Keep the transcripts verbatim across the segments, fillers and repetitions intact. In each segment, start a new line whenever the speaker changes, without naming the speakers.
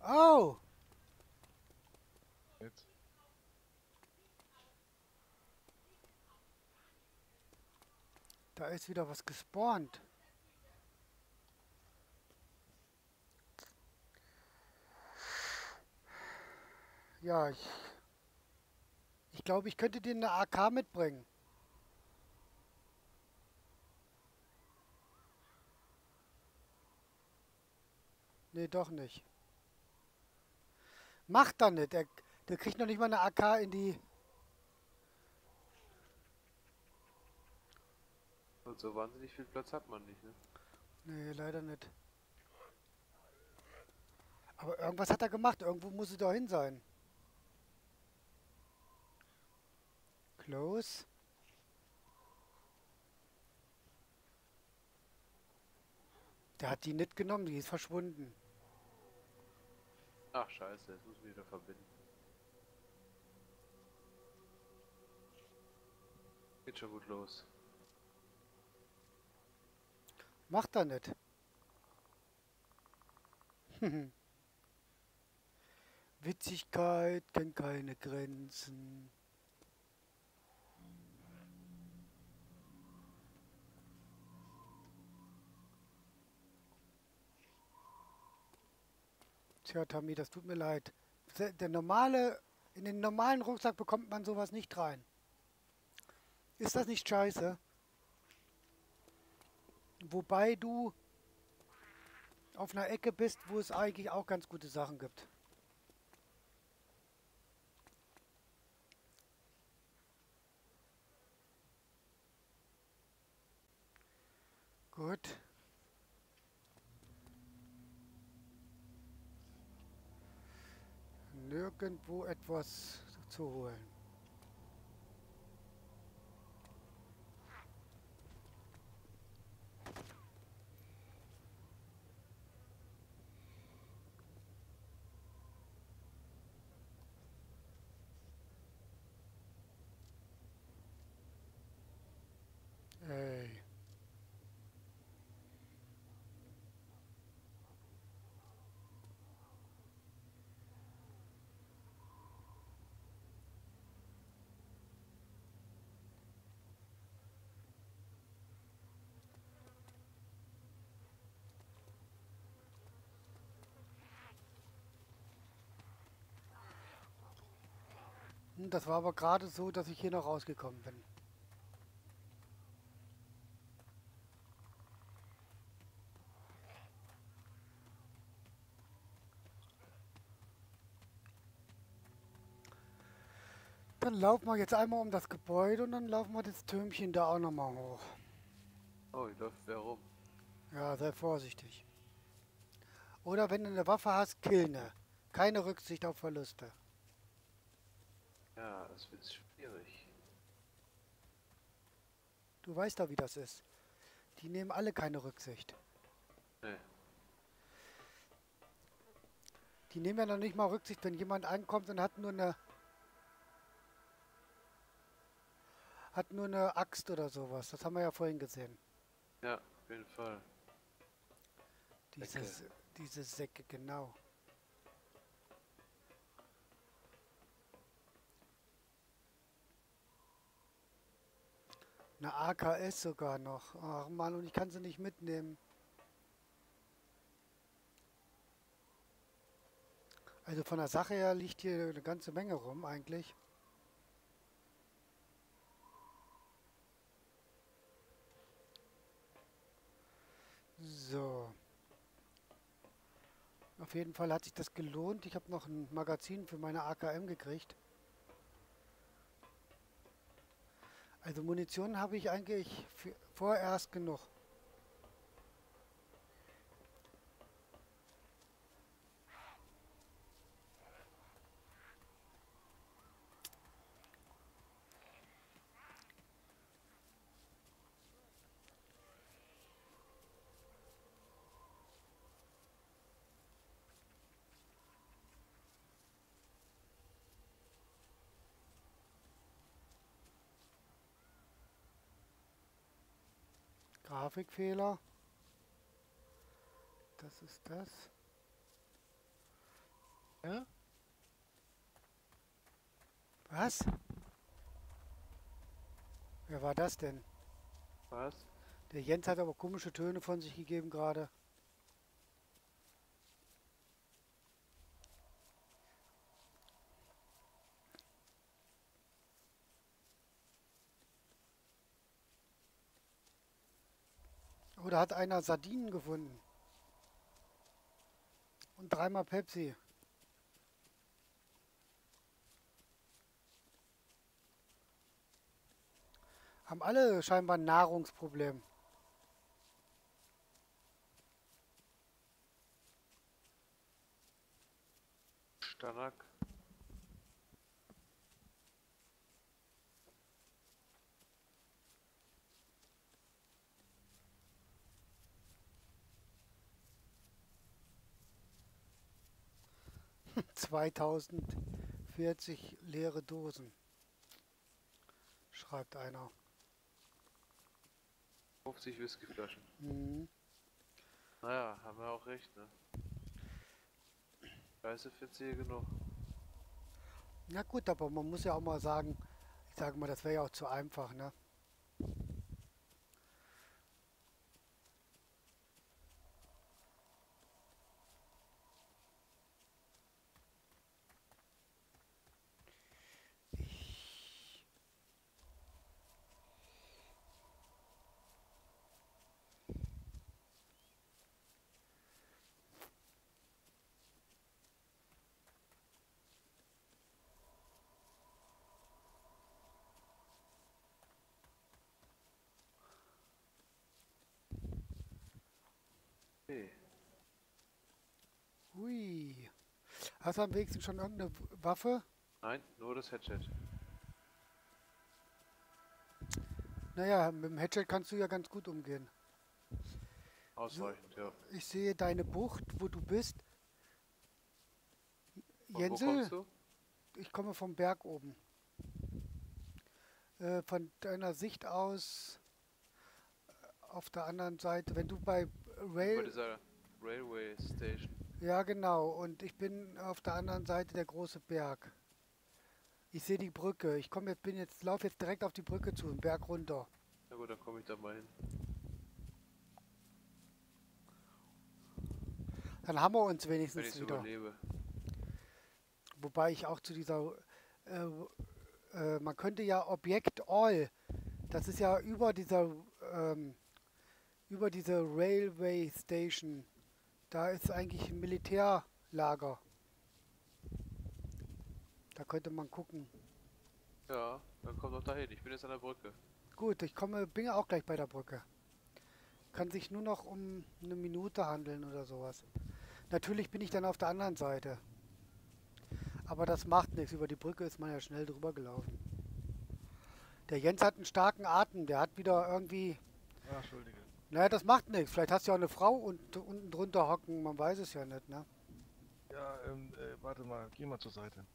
Oh,
Jetzt.
da ist wieder was gespawnt. Ja, ich, ich glaube, ich könnte dir eine A K mitbringen. Nee, doch nicht. Macht er nicht. Der, der kriegt noch nicht mal eine A K in die...
Und so wahnsinnig viel Platz hat man nicht, ne?
Nee, leider nicht. Aber irgendwas hat er gemacht. Irgendwo muss es doch hin sein. Close. Der hat die nicht genommen. Die ist verschwunden.
Ach scheiße, jetzt muss ich wieder verbinden. Geht schon gut los.
Macht er nicht. Witzigkeit kennt keine Grenzen. Tja, Tommy, das tut mir leid. Der der normale, in den normalen Rucksack bekommt man sowas nicht rein. Ist das nicht scheiße? Wobei du auf einer Ecke bist, wo es eigentlich auch ganz gute Sachen gibt. Gut. Nirgendwo etwas zu holen. Ey. Hm, Das war aber gerade so, dass ich hier noch rausgekommen bin. Dann laufen wir jetzt einmal um das Gebäude und dann laufen wir das Türmchen da auch nochmal hoch.
Oh, hier läuft wer rum.
Ja, sei vorsichtig. Oder wenn du eine Waffe hast, kill ne. Keine Rücksicht auf Verluste.
Ja, das wird schwierig.
Du weißt doch, wie das ist. Die nehmen alle keine Rücksicht.
Ne,
Die nehmen ja noch nicht mal Rücksicht, wenn jemand ankommt und hat nur eine hat nur eine Axt oder sowas. Das haben wir ja vorhin gesehen.
ja, auf jeden Fall. Ecke.
Dieses, diese Säcke, genau. Eine A K S sogar noch. Ach Mann, und ich kann sie nicht mitnehmen. Also von der Sache her liegt hier eine ganze Menge rum eigentlich. So. Auf jeden Fall hat sich das gelohnt. Ich habe noch ein Magazin für meine A K M gekriegt. Also Munition habe ich eigentlich für, vorerst genug. Grafikfehler. Das ist das.
Ja?
Was? Wer war das denn?
Was?
Der Jens hat aber komische Töne von sich gegeben gerade. Oder hat einer Sardinen gefunden? Und dreimal Pepsi. Haben alle scheinbar ein Nahrungsproblem.
Stanak.
zweitausendvierzig leere Dosen, schreibt einer.
fünfzig Whiskyflaschen.
Mhm.
Naja, haben wir auch recht, ne? Scheiße findest du hier genug.
Na gut, aber man muss ja auch mal sagen, ich sage mal, das wäre ja auch zu einfach, ne?
Okay.
Hui. Hast du am wenigstens schon irgendeine Waffe?
Nein, nur das Headset.
Naja, mit dem Headset kannst du ja ganz gut umgehen.
Ausreichend, ja.
Ich sehe deine Bucht, wo du bist.
Von wo
Jensel,
kommst du?
ich komme vom Berg oben. Äh, von deiner Sicht aus auf der anderen Seite, wenn du bei
Bei
Rail...
dieser Railway Station.
Ja, genau. Und ich bin auf der anderen Seite der große Berg. Ich sehe die Brücke. Ich komme jetzt, bin jetzt, laufe jetzt direkt auf die Brücke zu, den Berg runter.
Na gut, dann komme ich da mal hin.
Dann haben wir uns
Wenn
wenigstens
ich
wieder.
überlebe.
Wobei ich auch zu dieser, äh, äh, man könnte ja Objekt All, das ist ja über dieser, ähm, über diese Railway Station, da ist eigentlich ein Militärlager. Da könnte man gucken.
Ja, dann komm doch dahin. Ich bin jetzt an der Brücke.
Gut, ich komme, bin ja auch gleich bei der Brücke. Kann sich nur noch um eine Minute handeln oder sowas. Natürlich bin ich dann auf der anderen Seite. Aber das macht nichts. Über die Brücke ist man ja schnell drüber gelaufen. Der Jens hat einen starken Atem. Der hat wieder irgendwie...
Ah, Entschuldige.
Naja, das macht nichts. Vielleicht hast du ja auch eine Frau und, unten drunter hocken. Man weiß es ja nicht, ne?
Ja, ähm, äh, warte mal, geh mal zur Seite.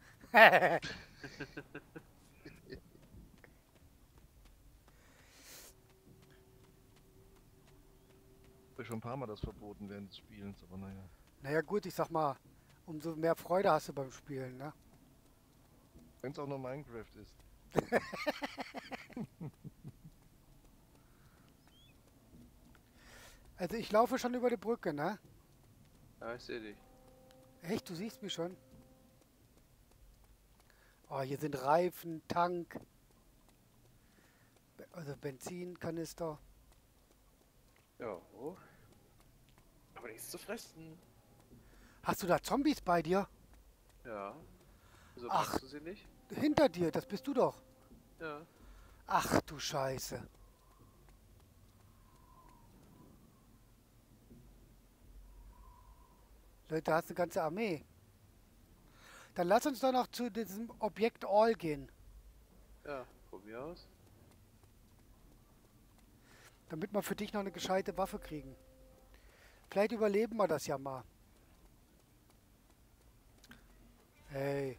Ich habe schon ein paar Mal das verboten während des Spielens, aber naja.
Naja gut, ich sag mal, umso mehr Freude hast du beim Spielen, ne?
Wenn es auch nur Minecraft ist.
Also ich laufe schon über die Brücke, ne?
Ja, ich sehe dich.
Echt, du siehst mich schon? Oh, hier sind Reifen, Tank, Be- also Benzinkanister.
Ja, oh. Aber nichts zu fressen.
Hast du da Zombies bei dir?
Ja. Wieso
Ach.
magst du sie nicht?
Hinter dir, das bist du doch.
Ja.
Ach du Scheiße. Leute, da hast du eine ganze Armee. Dann lass uns doch noch zu diesem Objekt All gehen,
Ja, von mir aus.
damit wir für dich noch eine gescheite Waffe kriegen. Vielleicht überleben wir das ja mal. Hey.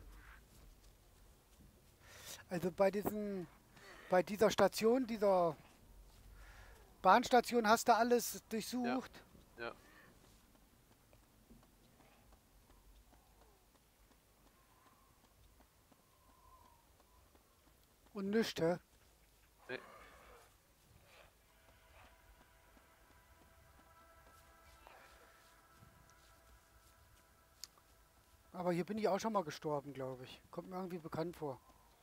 Also bei diesen, bei dieser Station, dieser Bahnstation hast du alles durchsucht.
Ja.
Und nichts, hä?
Nee.
Aber hier bin ich auch schon mal gestorben, glaube ich. Kommt mir irgendwie bekannt vor.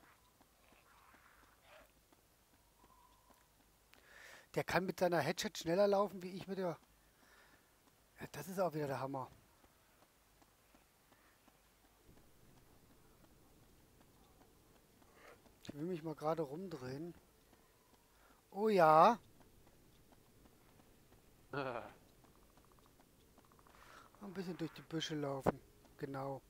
Der kann mit seiner Headshot schneller laufen, wie ich mit der... Ja, das ist auch wieder der Hammer. Ich will mich mal gerade rumdrehen. Oh ja. Ein bisschen durch die Büsche laufen. Genau.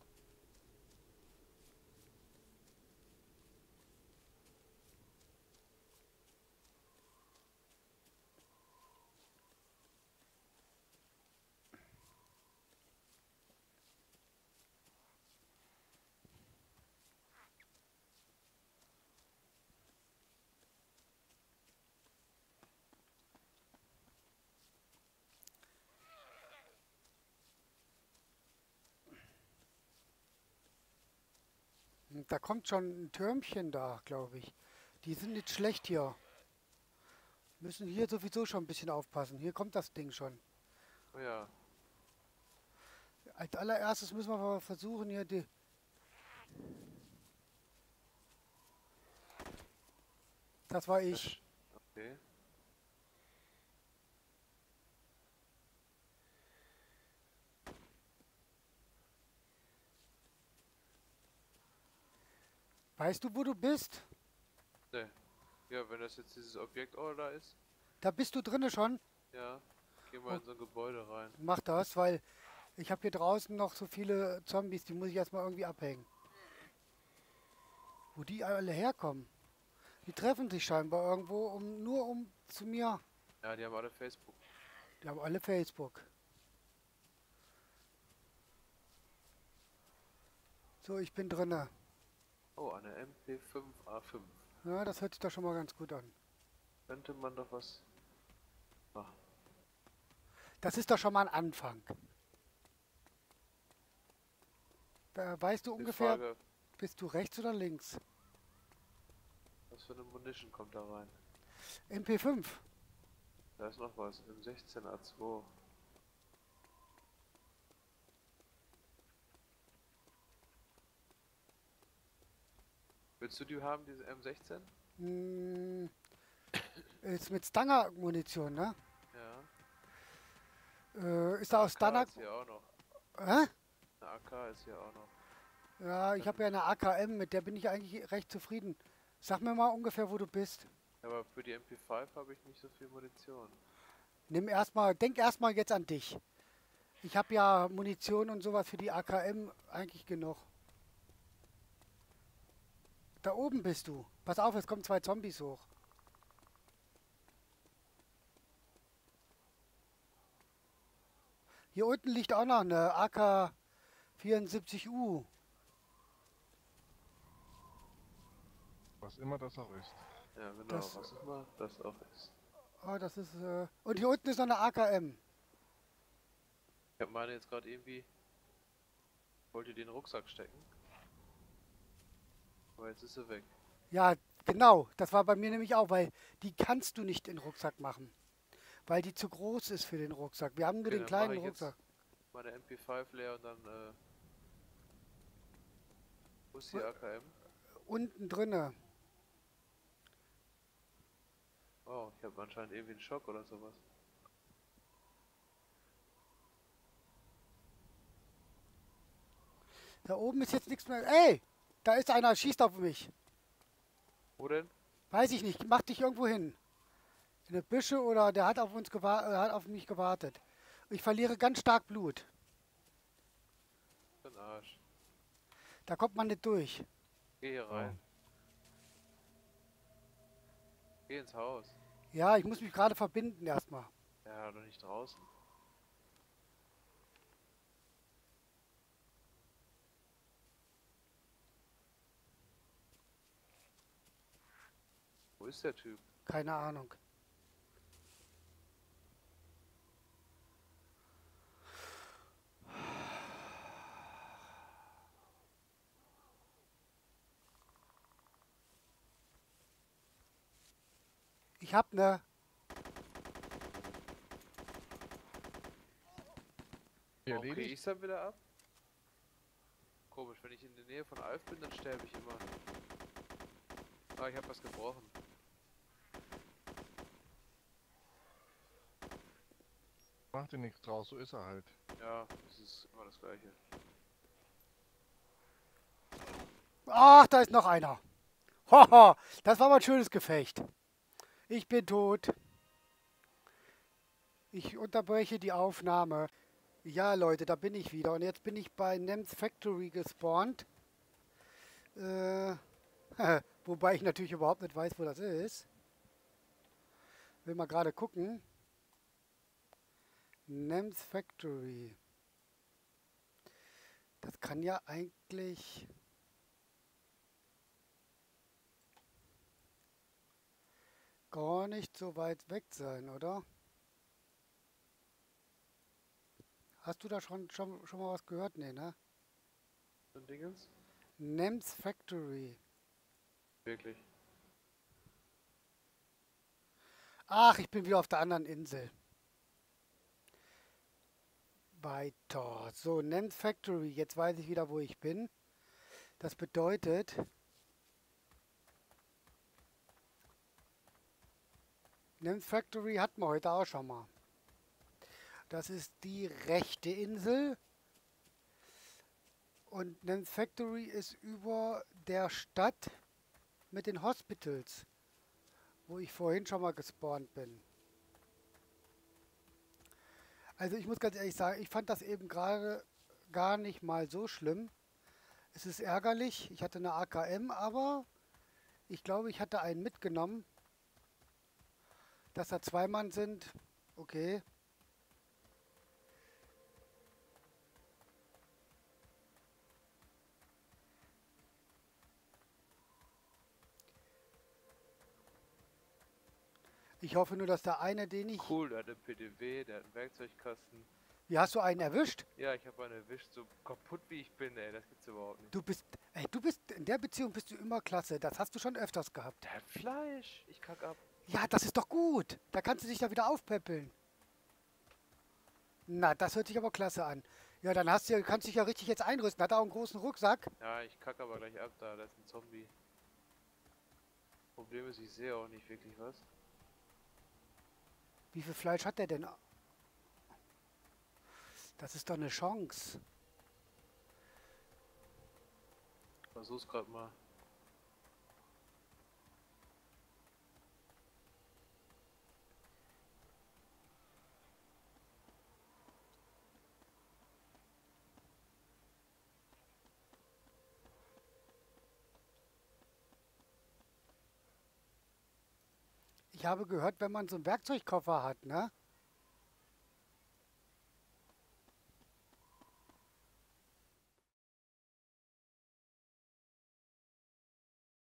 Und da kommt schon ein Türmchen da, glaube ich. Die sind nicht schlecht hier. Müssen hier sowieso schon ein bisschen aufpassen. Hier kommt das Ding schon.
Oh ja.
Als allererstes müssen wir aber versuchen, hier die... Das war ich.
Okay.
Weißt du, wo du bist?
Ne. Ja, wenn das jetzt dieses Objekt auch da ist.
Da bist du drinne schon.
Ja. Gehen wir
Oh.
in so ein Gebäude rein.
Mach das, weil ich habe hier draußen noch so viele Zombies, die muss ich erstmal irgendwie abhängen. Wo die alle herkommen. Die treffen sich scheinbar irgendwo, um nur um zu mir.
Ja, die haben alle Facebook.
Die haben alle Facebook. So, ich bin drinne.
Oh, eine M P fünf A fünf.
Ja, das hört sich doch schon mal ganz gut an.
Könnte man doch was machen.
Das ist doch schon mal ein Anfang. Da weißt du
Die
ungefähr,
Frage,
bist du rechts oder links?
was für eine Munition kommt da rein?
M P fünf.
Da ist noch was. M sechzehn A zwei. Willst du die haben, diese M sechzehn?
Hm, ist mit Stanger-Munition, ne?
Ja.
Äh, ist da aus
A K
Stanger...
ist hier auch noch.
Hä?
Eine A K ist hier auch noch.
Ja, ich habe ja eine A K M, mit der bin ich eigentlich recht zufrieden. Sag mir mal ungefähr, wo du bist.
Aber für die M P fünf habe ich nicht so viel Munition.
Nimm erstmal, denk erstmal jetzt an dich. Ich habe ja Munition und sowas für die A K M eigentlich genug. Da oben bist du. Pass auf, es kommen zwei Zombies hoch. Hier unten liegt auch noch eine A K vierundsiebzig U.
Was immer das auch ist.
Ja, genau.
Das-
was immer das auch ist.
Oh, das ist... Äh und hier unten ist noch eine A K M.
Ich habe meine jetzt gerade irgendwie... Wollte den Rucksack stecken. Aber jetzt ist sie weg.
Ja, genau. Das war bei mir nämlich auch, weil die kannst du nicht in den Rucksack machen. Weil die zu groß ist für den Rucksack. Wir haben nur
Okay,
den
dann
kleinen
mache ich jetzt
Rucksack.
Meine M P fünf leer und dann, äh... Wo ist die A K M?
Unten drinne.
Oh, ich habe anscheinend irgendwie einen Schock oder sowas.
Da oben ist jetzt nichts mehr. Ey! Da ist einer, schießt auf mich.
Wo denn?
Weiß ich nicht. Mach dich irgendwo hin. In die Büsche oder der hat auf uns gewa äh, hat auf mich gewartet. Ich verliere ganz stark Blut.
Für den Arsch.
Da kommt man nicht durch.
Geh hier rein. Geh ins Haus.
Ja, ich muss mich gerade verbinden erstmal.
Ja, doch nicht draußen. Wo ist der Typ?
Keine Ahnung. Ich hab ne.
Warum krieg
Erledigt?
ich's dann wieder ab? Komisch, wenn ich in der Nähe von Alf bin, dann sterbe ich immer. Ah, ich hab was gebrochen.
Macht dir nichts draus, so ist er halt.
Ja, das ist immer das Gleiche.
Ach, da ist noch einer. Haha, das war mal ein schönes Gefecht. Ich bin tot. Ich unterbreche die Aufnahme. Ja, Leute, da bin ich wieder. Und jetzt bin ich bei Nems Factory gespawnt. Äh, wobei ich natürlich überhaupt nicht weiß, wo das ist. Will mal gerade gucken. Nems Factory. Das kann ja eigentlich... gar nicht so weit weg sein, oder? Hast du da schon, schon, schon mal was gehört? Nee, ne?
So ein Dingens?
Nems Factory.
Wirklich.
Ach, ich bin wieder auf der anderen Insel. Weiter. So, Nems Factory. Jetzt weiß ich wieder, wo ich bin. Das bedeutet... Nems Factory hatten wir heute auch schon mal. Das ist die rechte Insel. Und Nems Factory ist über der Stadt mit den Hospitals, wo ich vorhin schon mal gespawnt bin. Also ich muss ganz ehrlich sagen, ich fand das eben gerade gar nicht mal so schlimm. Es ist ärgerlich, ich hatte eine A K M, aber ich glaube, ich hatte einen mitgenommen. Dass da zwei Mann sind, okay. Ich hoffe nur, dass der eine, den ich...
Cool, der hat einen P D W, der hat einen Werkzeugkasten.
Wie, hast du einen erwischt?
Ja, ich habe einen erwischt, so kaputt wie ich bin, ey, das gibt's überhaupt nicht.
Du bist... Ey, du bist... In der Beziehung bist du immer klasse. Das hast du schon öfters gehabt.
Der hat Fleisch, ich kack ab.
Ja, das ist doch gut. Da kannst du dich da wieder aufpäppeln. Na, das hört sich aber klasse an. Ja, dann hast du, kannst du dich ja richtig jetzt einrüsten. Hat er auch einen großen Rucksack?
Ja, ich kack aber gleich ab, da, da ist ein Zombie. Problem ist, ich sehe auch nicht wirklich was.
Wie viel Fleisch hat der denn? Das ist doch eine Chance.
Versuch's grad mal.
Ich habe gehört, wenn man so einen Werkzeugkoffer hat, ne?